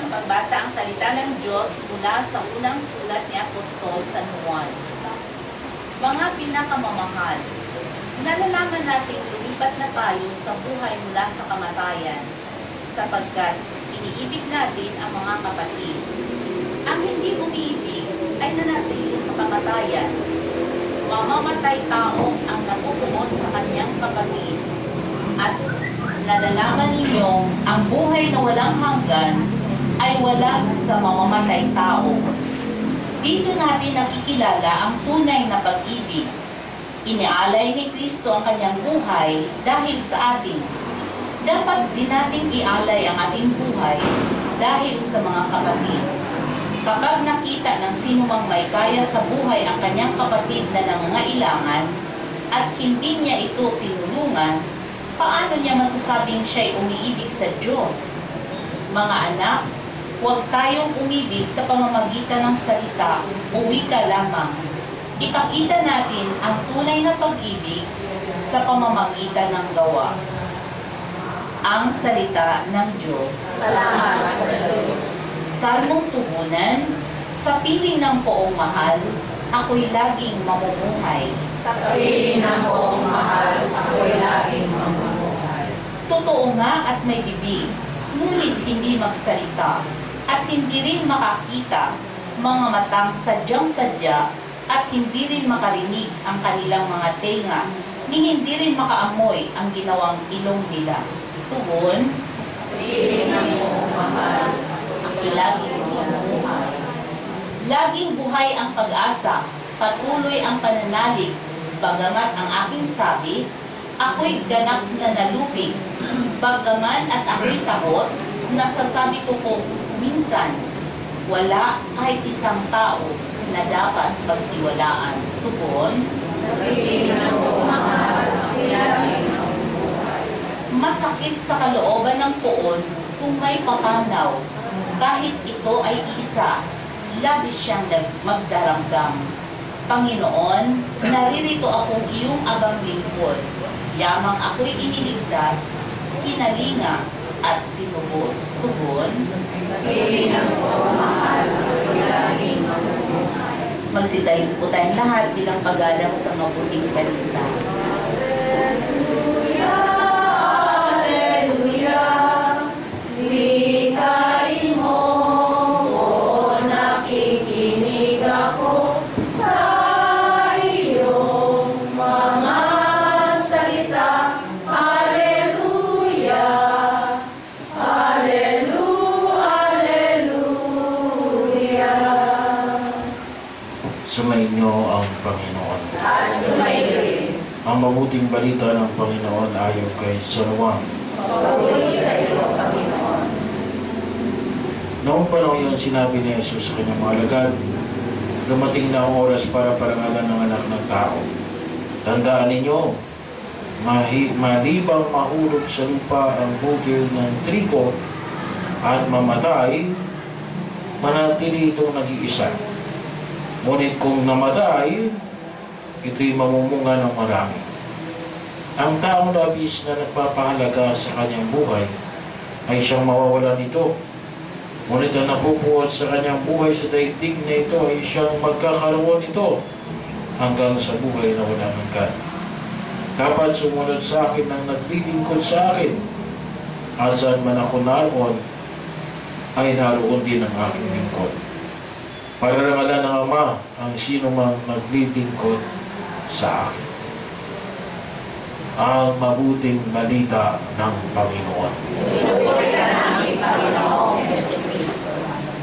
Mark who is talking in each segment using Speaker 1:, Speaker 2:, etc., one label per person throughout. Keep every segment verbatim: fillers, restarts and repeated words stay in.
Speaker 1: pagbasa ang salita ng Diyos mula sa unang sulat ni Apostol San Juan. Mga pinakamamahal, nalalaman nating lumipat na tayo sa buhay mula sa kamatayan, sapagkat iniibig natin ang mga kapatid. Ang hindi umiibig ay nanatili sa kamatayan. Mamamatay tao ang napupunod sa kanyang kapatid. At nalalaman ninyong ang buhay na walang hanggan ay wala sa mamamatay tao. Dito natin nakikilala ang tunay na pag-ibig. Inialay ni Kristo ang kanyang buhay dahil sa atin. Dapat din natin ialay ang ating buhay dahil sa mga kapatid. Kapag nakita ng sino mang may kaya sa buhay ang kanyang kapatid na nangangailangan at hindi niya ito tinulungan, paano niya masasabing siya'y umiibig sa Diyos? Mga anak, huwag tayong umibig sa pamamagitan ng salita o wika lamang. Ipakita natin ang tunay na pag-ibig sa pamamagitan ng gawa. Ang salita ng Diyos.
Speaker 2: Salamat sa Diyos.
Speaker 1: Salmong tugunan, sa piling ng poong mahal, ako'y laging mamumuhay.
Speaker 2: Sa piling ng poong mahal, ako'y laging mamumuhay.
Speaker 1: Totoo nga at may bibig, ngunit hindi magsalita, at hindi rin makakita, mga matang sadyang-sadya, at hindi rin makarinig ang kanilang mga tenga, ni hindi rin makaamoy ang ginawang ilong nila. Tugon,
Speaker 2: sa piling ng poong mahal,
Speaker 1: laging mamumuhay. Laging buhay ang pag-asa, patuloy ang pananalig, bagamat ang aking sabi, ako'y ganap na nalupig, bagaman at ako'y takot, nasasabi ko po minsan, wala kahit isang tao na dapat pagtiwalaan. Tugon,
Speaker 2: sa piling ng poong mahal, ako'y laging mamumuhay.
Speaker 1: Masakit sa kalooban ng poon kung may papanaw, kahit ito ay isa, labis siyang magdaramdam. Panginoon, naririto akong iyong abang lingkod. Yamang ako'y iniligtas, kinalinga at tinubos. Tugon,
Speaker 2: sa piling ng poong mahal, ako'y laging mamumuhay.
Speaker 1: Magsitayo po tayong lahat bilang paggalang sa mabuting balita.
Speaker 3: Sumainyo ang Panginoon.
Speaker 2: At sumainyo rin.
Speaker 3: Ang mabuting balita ng Panginoon ayon kay San Juan.
Speaker 2: Papuri sa iyo, Panginoon.
Speaker 3: Noong panahon yun, sinabi ni Jesus sa kanyang mga alagad, dumating na ang oras para parangalan ng anak ng tao. Tandaan ninyo, mahi, malibang mahulog sa lupa ang bukil ng trigo at mamatay, manatili itong nag-iisa. Ngunit kung namatay, ito'y mamumunga ng marami. Ang taong labis na nagpapahalaga sa kanyang buhay ay siyang mawawalan nito. Ngunit ang napupuot sa kanyang buhay sa daigdig na ito ay siyang magkakaroon nito hanggang sa buhay na walang hanggan. Dapat sumunod sa akin ang naglilingkod sa akin, at saan man ako naroon, ay naroon din ang aking lingkod. Pararangalan ng Ama ang sino mang naglilingkod sa akin. Ang mabuting balita ng Panginoon.
Speaker 2: Pinupuri ka namin, Panginoong Jesucristo.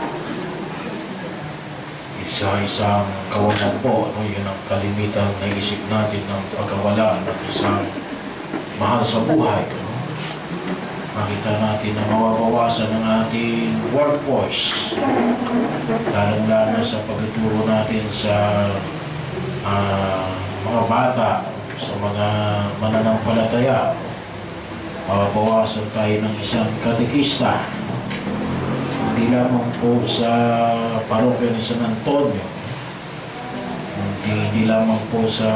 Speaker 3: Isa-isang kawalan po, no, yun ang kalimitang naisip natin ng pagkawala ng isang mahal sa buhay. No? Makita natin na mawabawasan ng ating workforce, lalong-lalo sa pagtuturo natin sa uh, mga bata, sa mga mananampalataya. Mawabawasan tayo ng isang katekista, hindi lamang po sa parokya ni San Antonio, hindi, hindi lamang po sa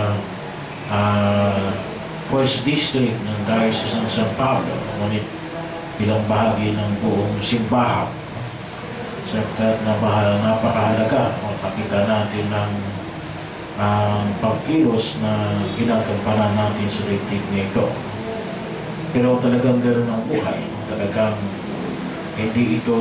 Speaker 3: uh, First District ng Diocese ng San Pablo, ngunit bilang bahagi ng buong simbahan. sapagkat napaka- napakahalaga o pakita natin ng ang pagkilos na ginagampanan natin sa daigdig na ito. Pero talagang ganoon ang buhay. Talagang hindi ito,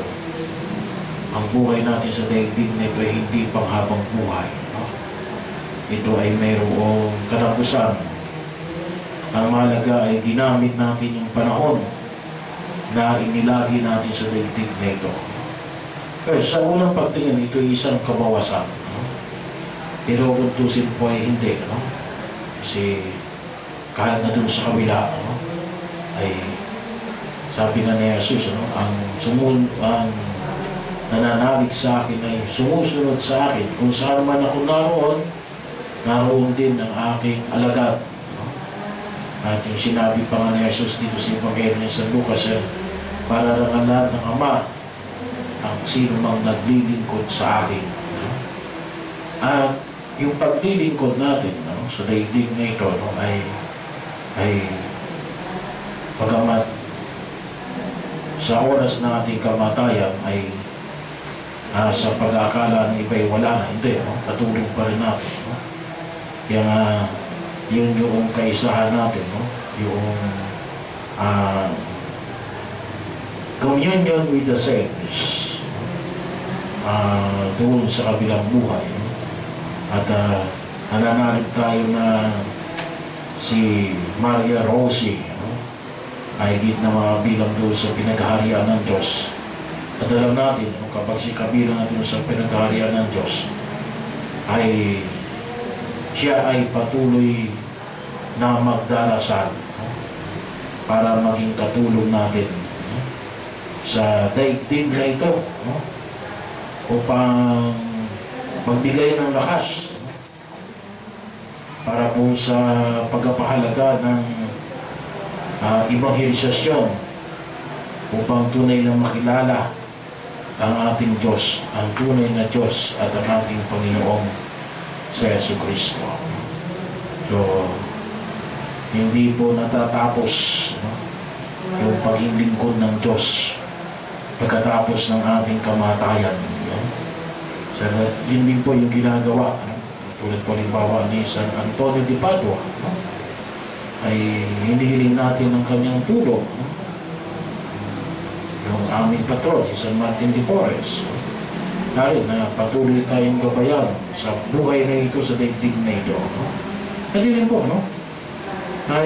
Speaker 3: ang buhay natin sa daigdig na ito ay hindi panghabang buhay. No? Ito ay mayroong katapusan. Ang mahalaga ay ginamit natin yung panahon na inilagi natin sa daigdig na ito. Pero sa unang pagtingin, ito ay isang kabawasan. No? Pero kung tusin po ay hindi. No? Kasi kahit na dun sa kabila, no? Ay sabi nga ni Jesus, no? ang, sumun, ang nananalig sa akin ay sumusunod sa akin. Kung saan man ako naroon, naroon din ang aking alagad. No? At yung sinabi pa nga ni Jesus dito sa Ebanghelyo sa Lucas, eh, para rangalan ng Ama ang sino mang naglilingkod sa akin. No? At yung paglilingkod natin, no, sa daigdig na ito, no, ay ay pagamat sa oras na ating kamatayan ay uh, sa pag-aakala ng iba'y wala na, hindi, no? Katulong pa rin natin. No? Kaya nga, yun yung kaisahan natin, no? Yung uh, communion with the saints uh, doon sa kabilang buhay. No? At uh, nananalig tayo na si Maria Rosie, no? Ay higit na mabilang doon sa pinaghaharian ng Diyos. At alam natin, no, kapag si kabilang na doon sa pinaghaharian ng Diyos, ay siya ay patuloy na magdarasal, no? Para maging katulong natin, no? Sa daigdig na ito, no? Upang magbigay ng lakas, no? Para po sa pagpapahalaga ng uh, ebanghelisasyon upang tunay na makilala ang ating Diyos, ang tunay na Diyos at ang ating Panginoong sa Jesucristo. So, hindi po natatapos, no, yung paglilingkod ng Diyos pagkatapos ng ating kamatayan. No? So, yun din po yung ginagawa, no? Tulad po limbawa ni San Antonio de Padua, no? Ay hinihiling natin ng kanyang tulong, no? Yung aming patron, si San Martin de Porres, dahil na patuloy tayong gabayan sa buhay na ito, sa daigdig na ito, no? Hindi rin po, no? Ay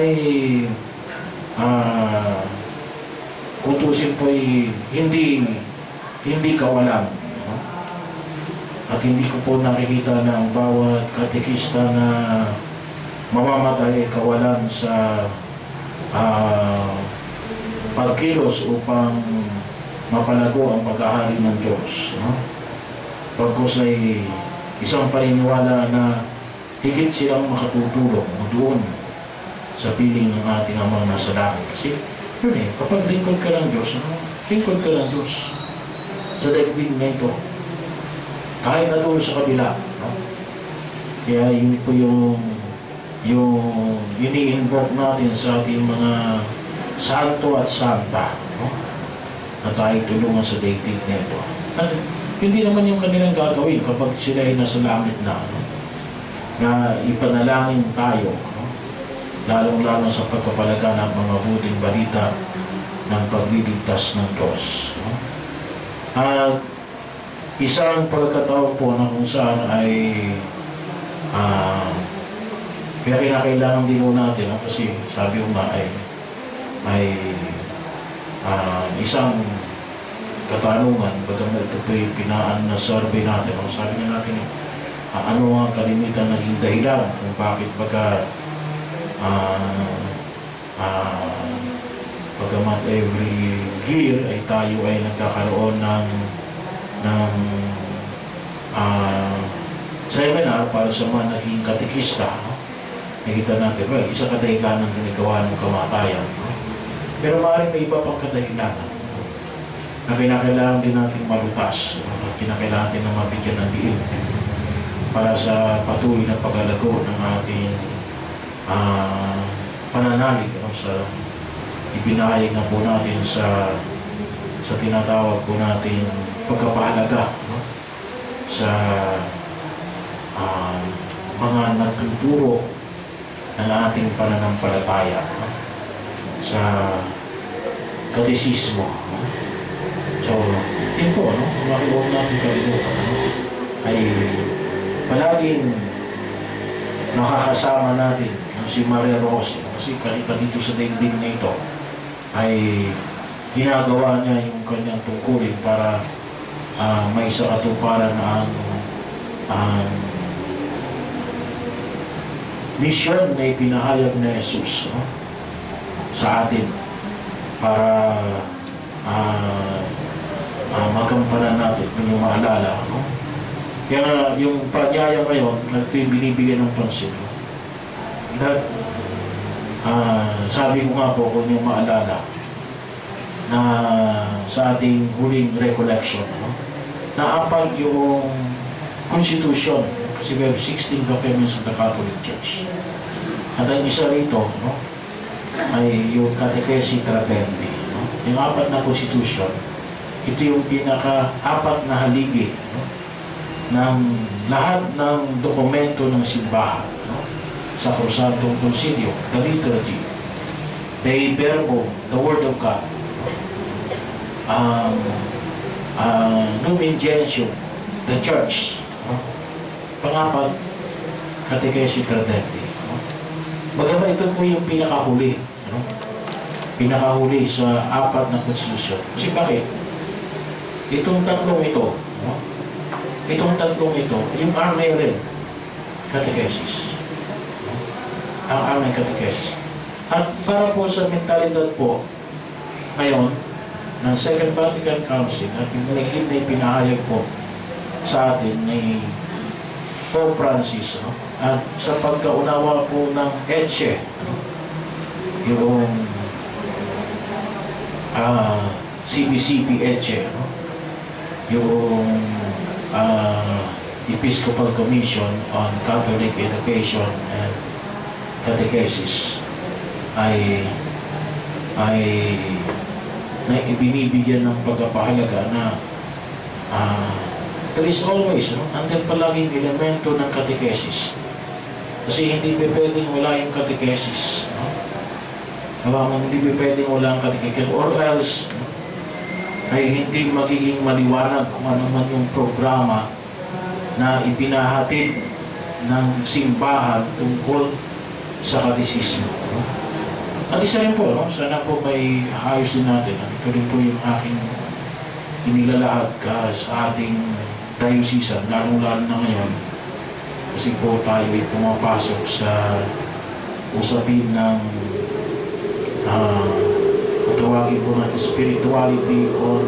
Speaker 3: uh, kutusin po ay hindi hindi kawalan. At hindi ko po nakikita na ang bawat katekista na mamamatay ay kawalan sa uh, pagkilos upang mapalago ang pag-ahari ng Diyos. No? Pagkos ay isang paniniwala na higit silang makatutulong doon sa piling ng ating Amang nasa langit. Kasi yun eh, kapag lingkod ka ng Diyos, no? Lingkod ka ng Diyos sa daigdig na ito. Kahit na doon sa kabila, no? Kaya yun po yung yung ini-invoke natin sa ating mga santo at santa, no? Na tayo tulungan sa daigdig na ito. At hindi naman yung kanilang gagawin kapag sila ay nasa langit na, no? Na ipanalangin tayo, no? Lalong-lalo sa pagpapalaga ng mga buting balita ng pagliligtas ng Diyos, no? At isang pagkataon po na kung saan ay uh, kaya kinakailangan din po natin, no? Kasi sabi ko nga ay ay uh, isang katanungan, bagamat ito po yung pinaan na survey natin, no? Sabi nga natin, uh, ano ang kalimitan naging dahilan kung bakit baga uh, uh, bagamat every year ay tayo ay nagkakaroon ng ng uh, seminar para sa mga naging katekista, no? Nakita natin, well, isa kadahilanan na nagawa ng kamatayan, no? Pero maaaring may iba pang kadahilanan, no? Na kinakailangan din natin malutas, no? At kinakailangan din na mabigyan ng diin para sa patuloy na pag-alago ng ating uh, pananalig, no? Sa ipinahayag na po natin sa sa tinatawag po natin pagkapahalaga, no? Sa uh, mga nagtuturo ng ating pananampalataya, no? Sa katesismo, no? So, yun po, no? Bakit huwag natin kalimutan, no? Ay palaging nakakasama natin, no? Si Maria Rose, kasi kahit dito sa daigdig na ito ay ginagawa niya yung kanyang tungkulin para uh, may sa katuparan ang ang mission na ipinahayag na Jesus, no? Sa atin para uh, uh, magampanan natin kung yung maalala, no? Kaya yung panyaya ngayon na binibigyan ng pansin, no? That, uh, sabi ko nga po kung yung maalala na sa ating huling recollection, no? Naapag yung Constitution, kasi we have sixteen documents of the Catholic Church. At ang isa rito, no, ay yung Catechesi Trapendi, no? Yung apat na Constitution, ito yung pinaka-apat na haligi, no, ng lahat ng dokumento ng simbahan, no? Sa Cruzantong Concilio, the liturgy, the Verbo, the Word of God, ang um, uh, Lumen Gentium, the Church, no? Pangapat, Catechesi Trapendi, no? Bagaman ito po yung pinakahuli, no? Pinakahuli sa apat na konstitusyon. Kasi bakit? Itong tatlong ito, no? Itong tatlong ito, yung Armenian Catechesis, no? Ang Armenian Catechesis. At para po sa mentalidad po ngayon ng Second Vatican Council at yung naging na pinahayag po sa atin ni Pope Francis, no? At sa pagkaunawa po ng Etche, no? Yung uh, C B C P Etche, no? Yung uh, Episcopal Commission on Catholic Education and Catechesis ay ay na ibinibigyan ng pagpapahalaga na uh, there is always, no? Andyan palaging elemento ng catechesis. Kasi hindi pa pwedeng wala yung catechesis, no? Diba? Hindi pa pwedeng wala ang catechesis. Or else, no? Ay hindi magiging maliwanag kung ano man yung programa na ipinahatid ng simbahan tungkol sa katesismo, no? At isa rin po, no? Sana po may ayos din natin. Ito rin po yung aking inilalahad ka sa ating diocese, lalong-lalo na ngayon kasi po tayo ay pumapasok sa usapin ng uh, tawagin po natin spirituality on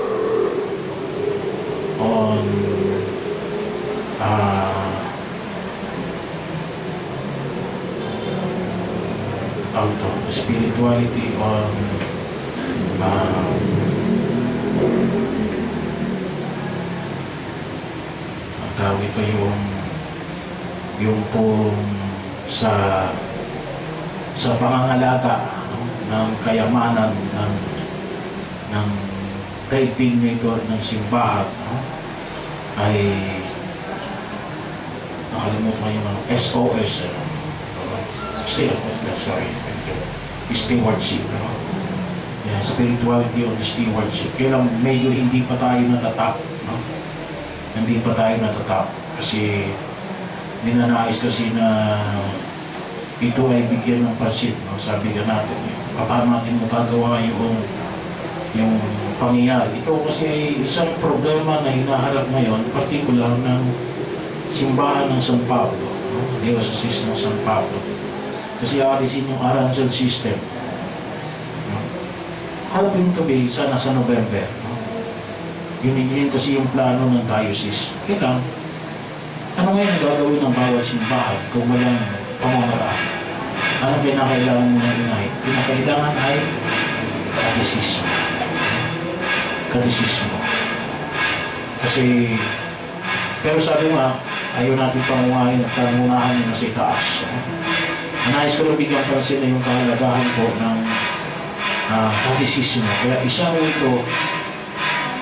Speaker 3: on uh, auto spirituality on uh, tawag ito yung yung po sa sa pangangalaga, no? Ng kayamanan ng ng daigdig nito at ng simbahan, no? Ay nakalimutan yung mga S O S, eh? Still, sorry, stewardship, no? Yeah, spirituality of the stewardship. Kaya lang medyo hindi pa tayo natatap, no? Hindi pa tayo natatap kasi ninanais kasi na ito ay bigyan ng pansin, no? Sabi ka natin, eh, paano natin magagawa yung yung pangyayari. Ito kasi ay isang problema na hinaharap ngayon, particular ng simbahan ng San Pablo, no? Diocese ng San Pablo. Kasi alisin yung Arancel system, no? Hoping to be sana sa November, no? Yun, yun kasi yung plano ng diocese. Kaya lang, ano ngayon gagawin ng bawat simbahan kung walang pamamaraan? Ano pinakailangan mo na inay? Pinakailangan ay katesismo. Katesismo. Kasi, pero sabi nga, ayaw natin pangunahin at pangunahan yun sa itaas. Nais ko lang bigyan pansin na yung kahalagahan po ng uh, katesismo. Kaya isa ito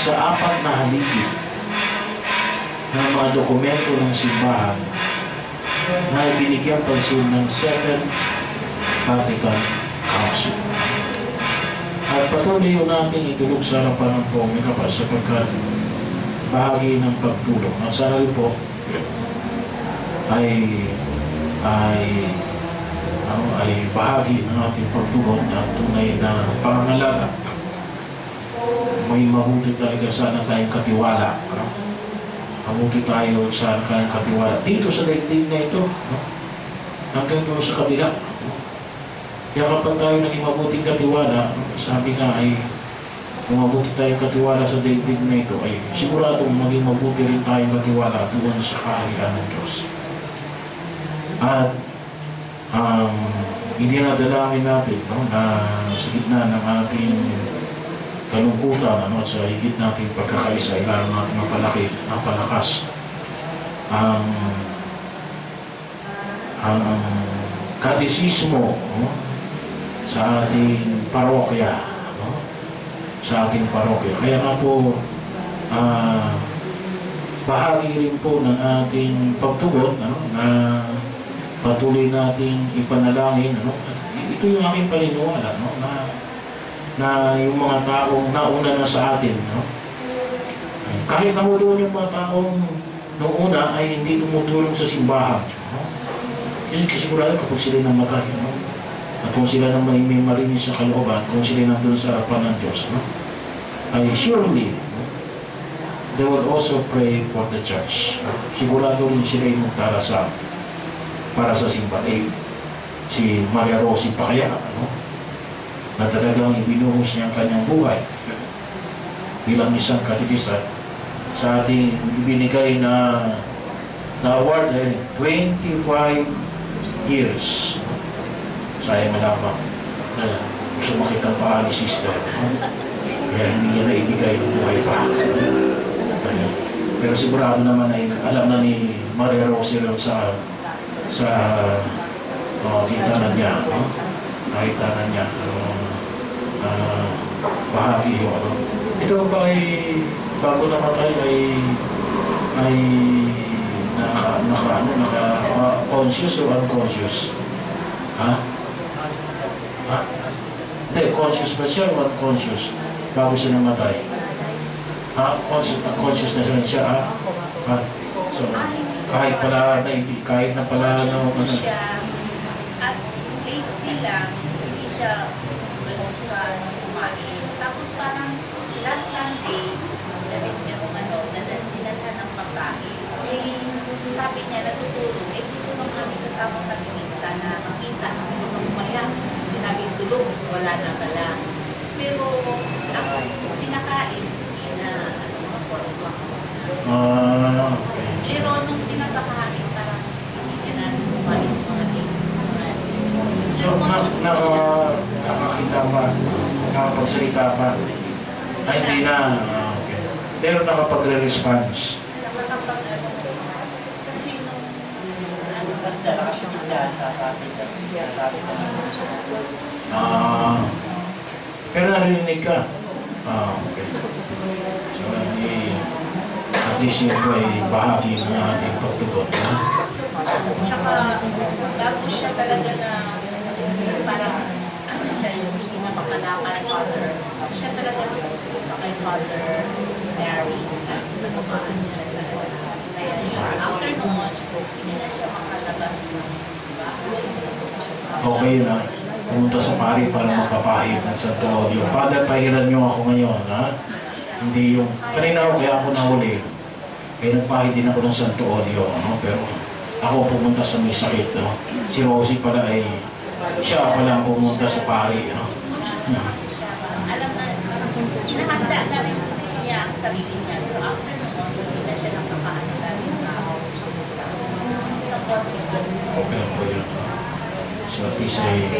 Speaker 3: sa apat na haligi ng mga dokumento ng simbahan na binigyan pansin ng Second Vatican Council. At patuloy yun natin itulog sa harapan ng Pong Kapal sapagkat bahagi ng pagtulong. Ang sana rin po ay ay ano, ay bahagi ng ating pagtugon at tunay na pangangalaga. May mabuti talaga sana tayong katiwala. No? Mabuti tayo sana tayong katiwala. Dito sa daigdig na ito, no? Hanggang doon sa kabila. No? Kaya kapag tayo naging mabuting katiwala, sabi nga ay kung mabuti tayong katiwala sa daigdig na ito, ay siguradong maging mabuti rin tayong katiwala doon sa kaharian ng Diyos. At ang um, idinadalangin natin, no, na sa gitna ng ating kalungkutan, ano, at sa higit nating pagkakaisa, ay lalo natin mapalaki, mapalakas ang ang katesismo, no, sa ating parokya, no, sa ating parokya. Kaya nga po, uh, bahagi rin po ng ating pagtugon, ano, na patuloy nating ipanalangin, ano? Ito yung aking paniniwala, no? na, na yung mga taong nauna na sa atin, no? Kahit na doon yung mga taong noong una ay hindi tumutulong sa simbahan, no? Kasi kasigurado kapag sila namatay, no? At kung sila naman may marinis sa kalooban, kung sila nandun sa harapan ng Diyos, no? Ay surely, no? They will also pray for the church. No? Sigurado rin sila yung magdarasal para sa simbahan. Eh, si Maria Rosie pa kaya, ano? Na talagang ibinuhos niya ang kanyang buhay bilang isang katikista sa ating ibinigay na na award eh, twenty-five years. Sayang malamang na sumakit ang paa ni sister. Kaya hindi niya na ibigay ng buhay pa. Pero sigurado naman ay alam na ni Maria Rosie sa sa uh, kintanan niya, no? Nakitanan niya, uh, uh, bahagi yung ano. Ito ba ay bago namatay ay ay naka, naka, ano, naka uh, conscious o unconscious? Ha? Ha? Hindi, conscious ba siya o unconscious bago siya namatay? Ha? Conscious, unconscious na siya, ha? Ha? So, kahit pala na kahit na pala na ano,
Speaker 1: siya at lately lang hindi siya gano'n siya kumain. Tapos parang last Sunday dalit niya kung ano dinadala ng pagkain. Eh, sabi niya natutulog. Eh gusto ng aming kasamang katikista na makita kasi kung umaya sinabing tulog wala na pala. Pero ako pinakain hindi na ano mga four o'clock.
Speaker 3: Ah, okay.
Speaker 1: Pero nung pinapakain, parang hindi ka na kumain mga tingnan.
Speaker 3: So, na, na, nakakita pa, nakapagsalita pa. Ay, hindi na. Ah, okay. Pero nakapagre-response.
Speaker 1: Nakakapag-ano kasi nung ano ba
Speaker 3: Ah, pero narinig ka. Ah, okay. So, hindi, at least yun po ay bahagi ng ating pagtugon. Ha?
Speaker 1: Tsaka, bago siya talaga na parang ano siya yung pinapakalakan father. Siya talaga yung kay Father Mary. Nagpakaan siya talaga. Kaya yun, after noon, hindi na siya makalabas ng
Speaker 3: Okay na. Pumunta sa pari para magpapahid ng Santo Odio. Father, pahiran niyo ako ngayon, ha? Hindi yung... Kanina ako kaya ako nahuli. Kaya nagpahid din ako ng Santo Odio, no? Pero ako pumunta sa may sakit, no? Si Rosie pala ay... Siya pala ang pumunta sa pari, no?
Speaker 1: Hmm. Alam na, hinahanda na rin niya ang sarili niya. Pero after noon, hindi na siya nakakaano dahil sa sa sa pagkakas.
Speaker 3: Okay lang po yun. So at least ay...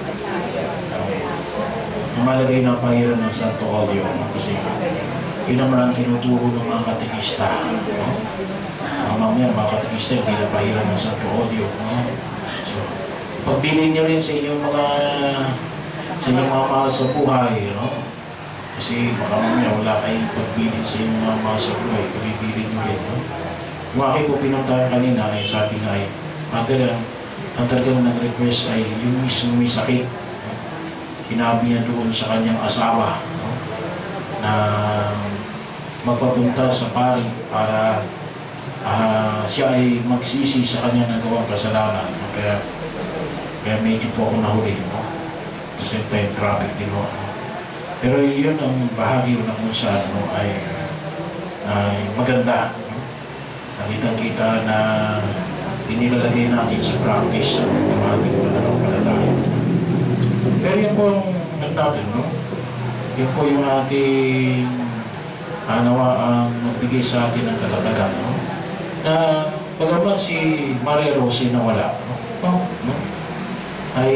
Speaker 3: Namalagay na pahiran ng Santo Odio, no? Kasi yun naman ang tinuturo ng mga katikista, no? Mga mamaya, mga katikista, hindi na pahiran ng Santo Odio, no? So, pagbilin nyo rin sa inyong mga sa inyong mga mahal sa buhay, no? Kasi baka mamaya wala kayong pagbilin sa inyong mga masa buhay, pagbibilin nyo rin. No? Yung aking po pinuntahan kanina ay sabi nga ay, Mother, ang talagang nag-request ay yung mismo may sakit. No? Sinabi niya doon sa kanyang asawa, no? Na magpapunta sa pari para uh, siya ay magsisi sa kanyang nagawang kasalanan. No? Kaya, kaya medyo po ako nahuli. No? At the same time, traffic din mo. No? Pero yun ang bahagi na kung saan no, ay, ay maganda. No? Nakitang-kita na inilalagay natin sa practice ng ating pananampalataya. Pero yun po ang natin, no? Yun po yung ating anawa ang magbigay sa atin ng katatagan. No? Na bagaman si Maria Rose na wala, no? No? No? Ay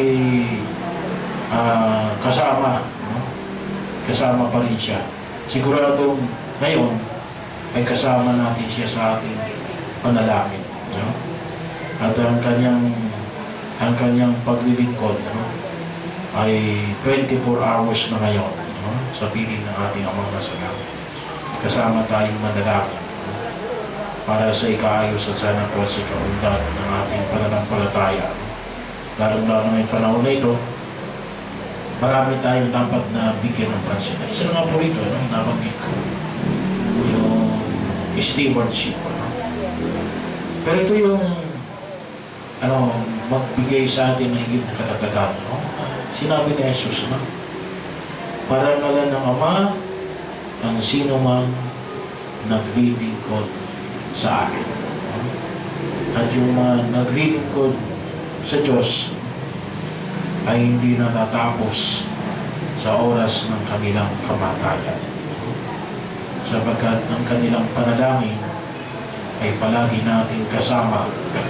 Speaker 3: uh, kasama, no? Kasama pa rin siya. Siguradong ngayon ay kasama natin siya sa ating panalangin. No? At ang kanyang ang kanyang paglilingkod, no? Ay twenty-four hours na ngayon, no? Sa piling ng ating Amang nasa langit. Kasama tayong manalangin, no? Para sa ikaayos at sana po sa kaundan ng ating pananampalataya. No? Lalong-lalo na yung panahon na ito, marami tayong dapat na bigyan ng pansin. Isa nga po rito, no? Nabanggit ko yung stewardship. No? Pero ito yung ano, magbigay sa atin ng higit na katatagan. No? Sinabi ni Jesus, no? Para ngalan ng Ama ang sino man naglilingkod sa akin. No? At yung mga naglilingkod sa Diyos ay hindi natatapos sa oras ng kanilang kamatayan. Sapagkat ang kanilang panalangin ay palagi natin kasama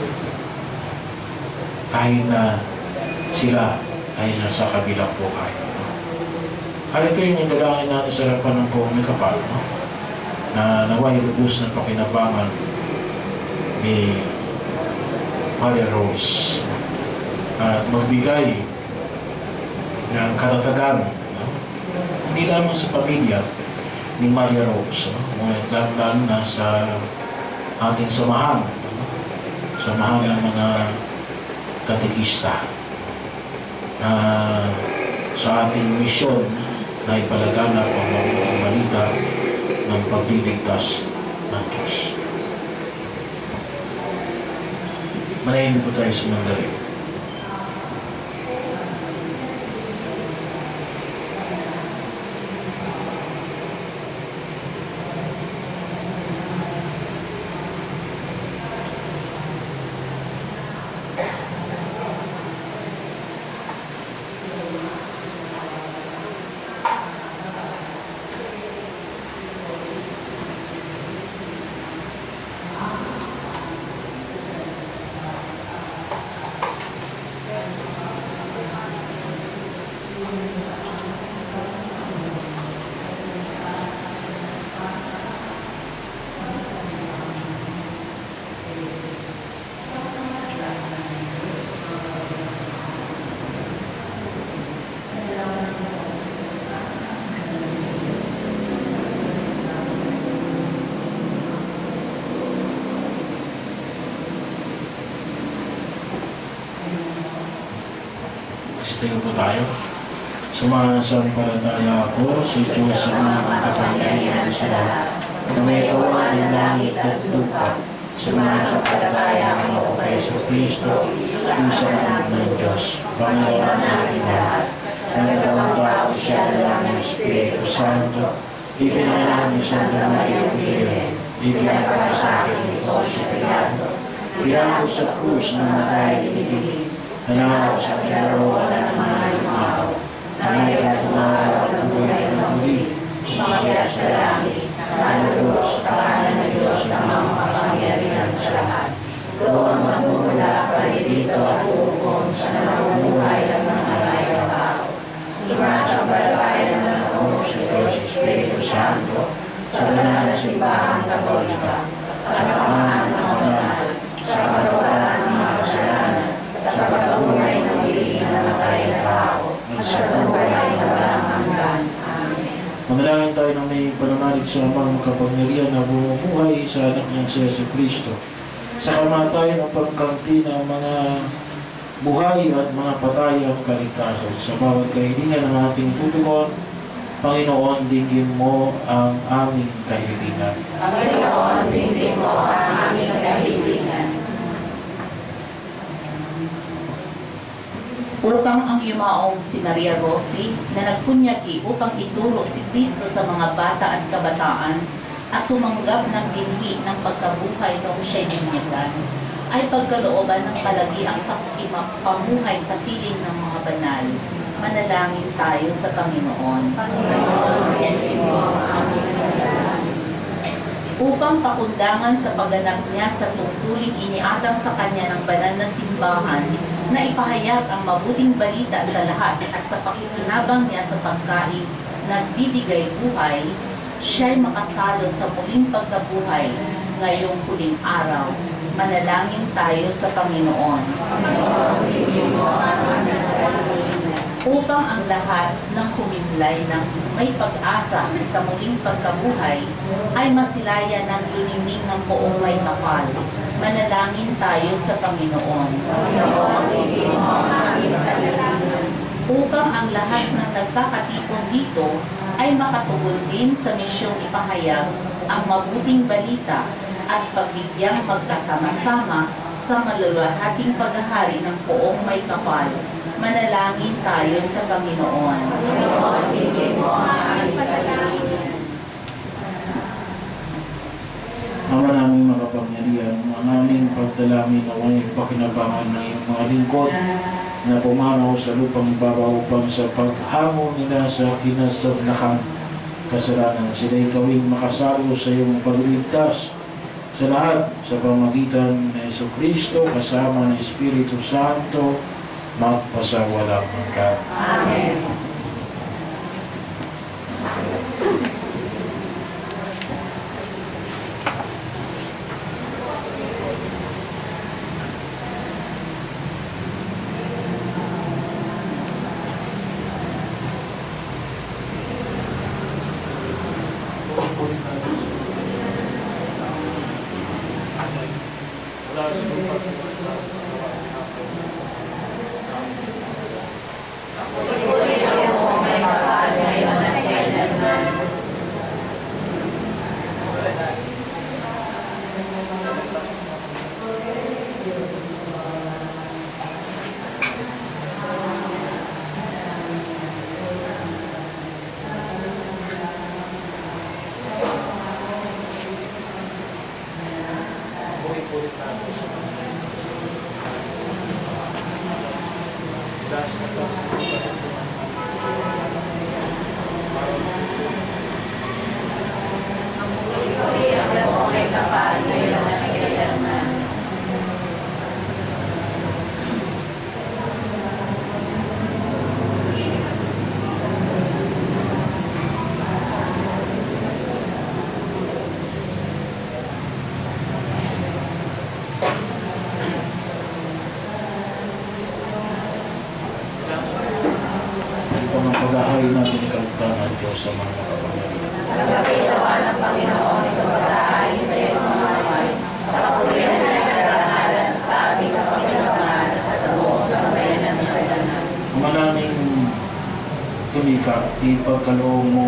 Speaker 3: kahit na sila ay nasa kabilang buhay. At ito yung indalangin natin sa harapan ng Poong Kapal, no? Na naway lubos ng pakinabangan ni Maria Rose at magbigay ng katatagan, no? Hindi lamang sa pamilya ni Maria Rose, no? Ngunit lalo na sa ating samahan, no? Samahan ng mga katekista na uh, sa ating misyon na ipalaganap ang mabuting balita ng pagliligtas ng Diyos. Manayin po tayo sa mandali. Tayo po tayo. Sumasampalataya ako sa Diyos sa mga kapangyarihan sa lahat, na may gawa ng langit at lupa. Sumasampalataya ako kay Kristo, isa anak ng Diyos, Panginoon natin lahat. Nagawang tao siya ng Espiritu Santo, ipinangalan ni Santa Maria Virgen, ipinagpala sa akin ni Poncio Pilato, pinako sa krus na matay dinibig, nanakaw sa kinarawan ng mga lumaw, na ikatumaraw ng buhay ng muli, umakyat sa langit, nalulog sa kanan ng Diyos na mga makapangyarihan sa lahat. Doon magmumula pa dito at uupong sa namumuhay ng mga araw-araw. Sumasampalataya naman ako sa Diyos Espiritu Santo, sa banal na simbahang Katolika, sa samahan ng banal, sa pagkawalan ng mga kasalanan, sa pagkabuhay ng hindi na namatay na tao, at sa buhay na walang hanggan. Amen. panalig sa amang makapangyarihan na bumubuhay sa anak niyang si Yesu Kristo. Sa kamatayan ang pagkangti ng mga buhay at mga patay ang kaligtasan. Sa bawat kahilingan ng ating tutugon, Panginoon, dinggin mo ang aming kahilingan.
Speaker 2: Panginoon, dinggin mo ang aming kahilingan.
Speaker 1: Upang ang yumaong si Maria Rosie na nagpunyagi upang ituro si Kristo sa mga bata at kabataan at tumanggap ng binhi ng pagkabuhay noong siya'y binyagan, ay pagkalooban ng palagiang pamuhay sa piling ng mga banal. Manalangin tayo sa Panginoon. Upang pakundangan sa pagganap niya sa tungkuling iniatang sa kanya ng banal na simbahan, na ipahayag ang mabuting balita sa lahat at sa pakikinabang niya sa pagkain nagbibigay buhay, siya'y makasalo sa muling pagkabuhay ngayong huling araw. Manalangin tayo sa Panginoon. Upang ang lahat ng humimlay ng may pag-asa sa muling pagkabuhay ay masilayan ng lunining ng buong may kapal. Manalangin tayo sa Panginoon. Upang ang lahat ng nagkakatipon dito ay makatugon din sa misyong ipahayag ang mabuting balita at pagbigyang magkasama-sama sa maluluhating paghahari ng buong may kapal. Manalangin tayo sa Panginoon.
Speaker 2: Panginoon, dinggin mo ang aming panalangin.
Speaker 3: Ama naming makapangyarihan, ang aming pagdalangin na walang pakinabangan ng iyong mga lingkod na pumanaw sa lupang ibabaw upang sa paghango nila sa kinasarnakang kasalanan, sila'y gawing makasalo sa iyong pagliligtas sa lahat sa pamagitan ng Yesu Kristo kasama ng Espiritu Santo magpasawalang hanggan.
Speaker 2: Amen.
Speaker 3: Pag-ahay natin ikaligtan ng Diyos sa mga makapangyarihan.
Speaker 2: Nagpapinawa ng Panginoon ito pag-ahay sa iyong mga kamay, sa kapulian na nagkarangalan sa ating kapanginabangan at sa buong sambayan ng iyong
Speaker 3: Manaming tumika, ipagkaloob mo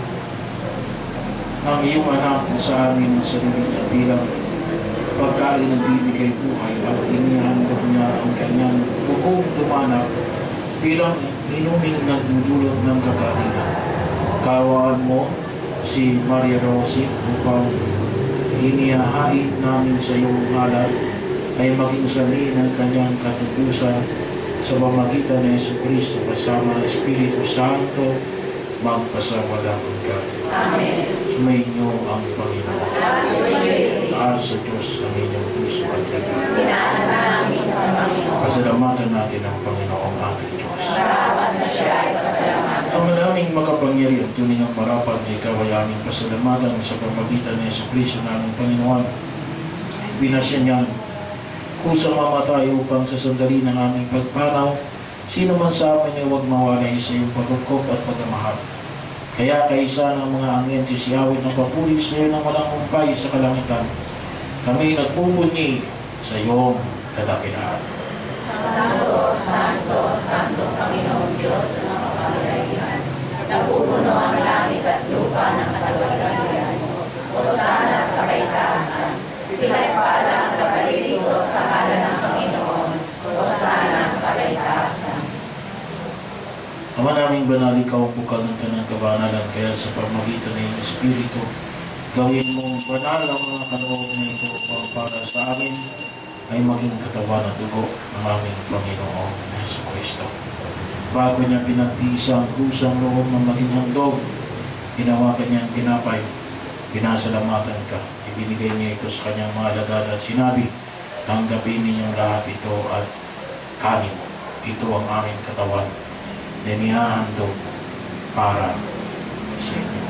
Speaker 3: ang iyong anak sa amin sa sarili bilang pagkain ng bibigay buhay at inihandog niya ang kanyang bukong dumanak bilang inuming nagdudulot ng kakahilan. Kawaan mo si Maria Rosie upang inihahain namin sa iyong ngalan ay maging sali ng kanyang katutusan sa pamagitan ng Yesu Kristo kasama ng Espiritu Santo magpasawalang hanggan.
Speaker 2: Amen.
Speaker 3: Sumayin niyo ang Panginoon. Taas sa Diyos ang inyong puso at labi.
Speaker 2: Tinaas namin sa Panginoon.
Speaker 3: Pasalamatan natin ang Panginoong ating Diyos.
Speaker 2: Marapat na siya ay pasalamatan.
Speaker 3: Ang maraming makapangyarihan, tunay ng marapat na ikaw ay aming pasalamatan sa pamagitan ng Yesu Kristo na aming Panginoon. Binasya niyan kung sa mamatay upang sa sandali ng aming pagpanaw, sino man sa amin ay huwag mawalay sa iyong pagkukop at pagmamahal. Kaya kaisa ng mga angin sisiyawin ng papuri sa iyo ng walang humpay sa kalangitan. Kami nagpupuni sa iyong kadakilaan.
Speaker 2: Santo, Santo, Santo Panginoon Diyos ng makapangyarihan, napupuno ang langit at lupa ng kaluwalhatian mo. Hosana sa kaitaasan, pinagpala ang nagalilito sa ngalan ng Panginoon. Hosana sa kaitaasan.
Speaker 3: Ama naming banal, ikaw ang bukal ng tanang kabanalan, kaya sa pamagitan ng iyong Espiritu, gawin mong banal ang mga kaloob na ito upang para sa amin ay maging katawan at dugo ng aming Panginoong Jesucristo. Bago niya pinagtiis ang kusang loob ng maging handog, hinawakan niya ang tinapay, pinasalamatan ka, ibinigay niya ito sa kanyang mga alagad at sinabi, tanggapin ninyong lahat ito at kanin. Ito ang aming katawan na inihahandog para sa inyo.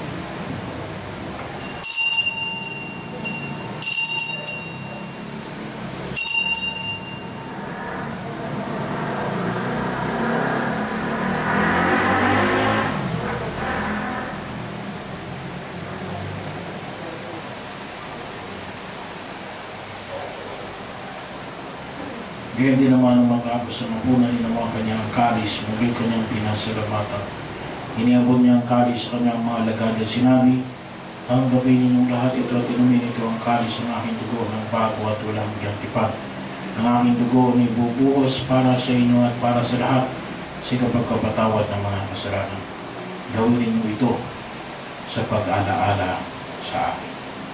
Speaker 3: Gayon din naman ang mga kapos sa mapunan, inawa kanyang kalis, muli kanyang pinasalamatan. Iniabot niya ang kalis sa kanyang mga alagad at sinabi, tanggapin ninyong lahat ito at inumin ito ang kalis ng aking dugo ng bago at walang tipan. Ang aking dugo ay bubuhos para sa inyo at para sa lahat sa kapagkapatawad ng mga kasalanan. Gawin ninyo ito sa pag-alaala sa akin.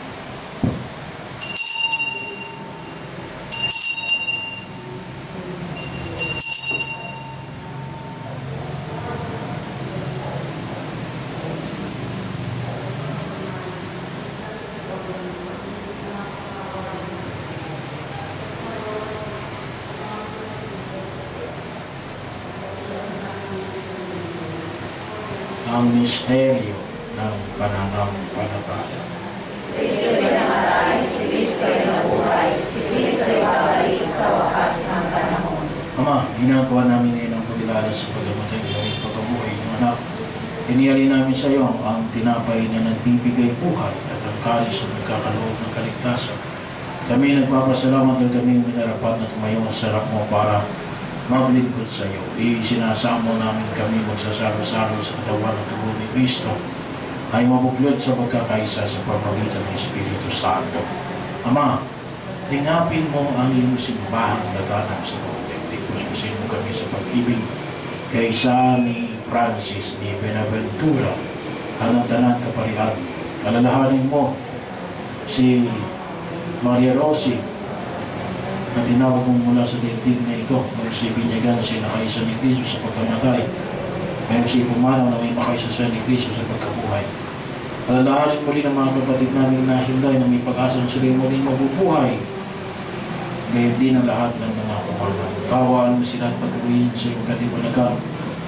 Speaker 3: Ang misteryo ng pananampalataya.
Speaker 2: Kristo ay namatay, si Kristo ay nabuhay, si Kristo ay babalik sa wakas ng panahon.
Speaker 3: Ama, ginagawa namin ngayon ang pag-ilala sa pagamatay ng aming pagkabuhay ng anak. Iniyali namin sa iyo ang tinapay na nagbibigay buhay at ang kalis na nagkakaloob ng kaligtasan. Kami nagpapasalamat at kami minarapat na tumayo ang sarap mo para maglingkod sa iyo. Isinasamo namin kami magsasalo-salo sa katawan at tugon ni Kristo ay mabuklod sa pagkakaisa sa pamagitan ng Espiritu Santo. Ama, tingapin mo ang iyong simbahang laganap sa pagdating. Puspusin mo kami sa pag-ibig kaysa ni Francis, ni Benaventura, ang tanan kaparihan. Alalahanin mo si Maria Rosie, na tinawag mo mula sa daigdig na ito, nung si Binyagan siya nakaisa ni Kristo sa pagkamatay, mayroon siya pumanaw na may makaisa siya ni Kristo sa pagkabuhay. Alalahanin mo rin ang mga kapatid namin na hinday na may pag-asa ng sila mo rin mabubuhay. Ngayon din ang lahat ng mga kumalman. Kawaan mo sila at patuloyin sa iyong katibanagan.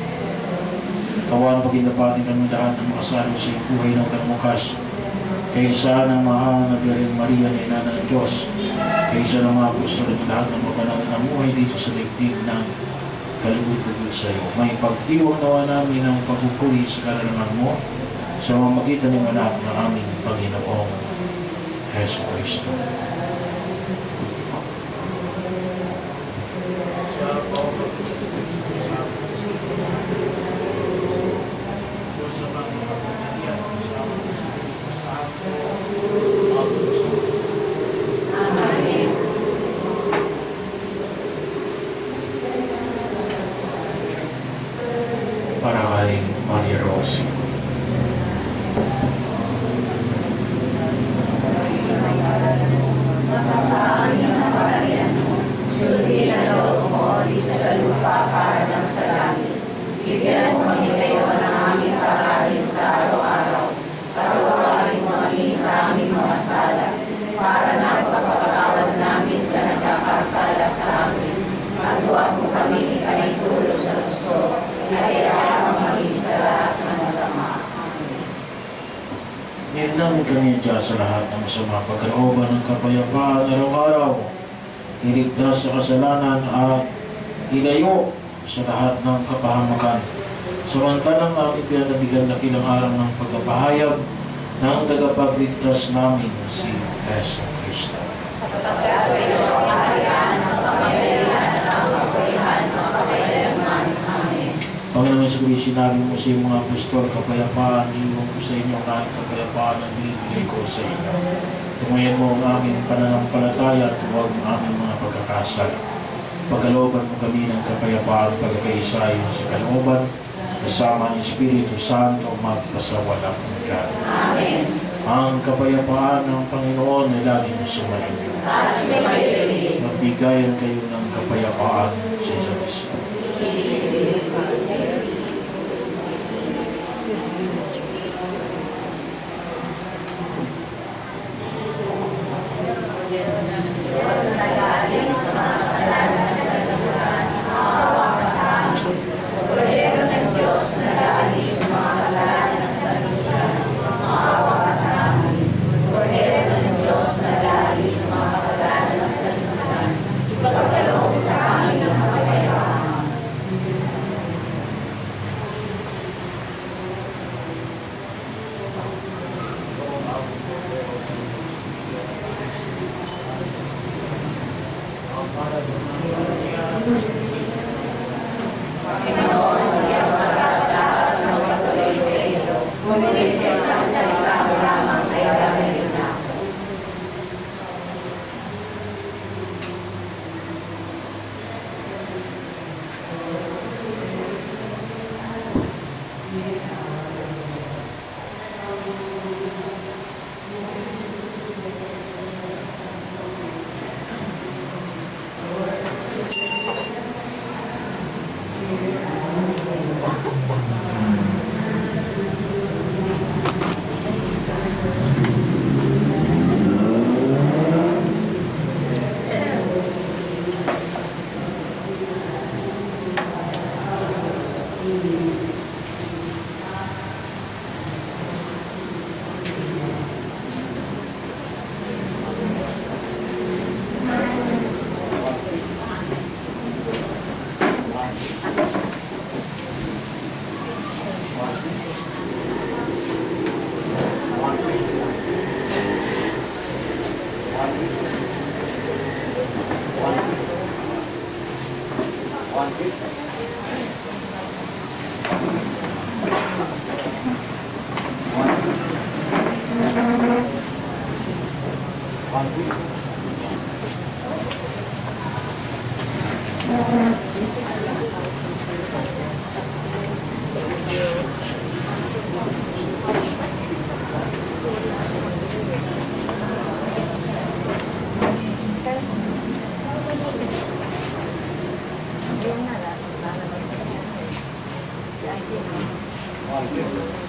Speaker 3: Kawaan pagkinapatin kami lahat ng makasalo sa iyong buhay ng kamukas. Kaysa ng mahal na Birhen Maria na Ina ng Diyos, kaysa ng mga apostol at lahat ng mabanal na namuhay dito sa daigdig ng kalugod-lugod sa iyo. May pagdiwang nawa namin ang pagpupuri sa kalalaman mo sa mamagitan ng anak ng aming Panginoong Jesu Cristo. Para kay Maria Rosie.
Speaker 2: Sundin ang loob mo dito sa lupa para ng sa langit. Bigyan mo kami ngayon ng aming kakain sa araw-araw. Patawarin mo kami sa aming mga sala para na pagpapatawad namin sa nagkakasala sa amin. At huwag mo kami ikanitulo sa gusto na kailangan maging sa lahat ng masama.
Speaker 3: Ngayon namin kami dyan sa lahat ng masama, pagkalooban ng kapayapaan araw-araw, iligtas sa kasalanan at ilayo sa lahat ng kapahamakan. Samantalang aming pinanabigyan na kilang ng pagkapahayag ng tagapagligtas namin si Yesu Cristo.
Speaker 2: Sapagkat sa iyo ang kaharian, ang pamayalaan at ang kapurihan, ang kapayapaan. Amen.
Speaker 3: Panginoon Yesu Cristo, sinabi mo sa iyong mga apostol, kapayapaan, iwan ko sa inyo ang aking kapayapaan ang binibigay ko sa inyo. Tumayan mo ang aming pananampalataya at huwag ang aming mga pagkakasala. Pagkalooban mo kami ng kapayapaan, pagkakaisa ayon sa kalooban, kasama ang Espiritu Santo magpasawalang hanggan.
Speaker 2: Amen.
Speaker 3: Ang kapayapaan ng Panginoon ay laging sumainyo.
Speaker 2: At sumayo rin.
Speaker 3: Magbigayan kayo ng kapayapaan sa isa't isa.
Speaker 2: Thank you.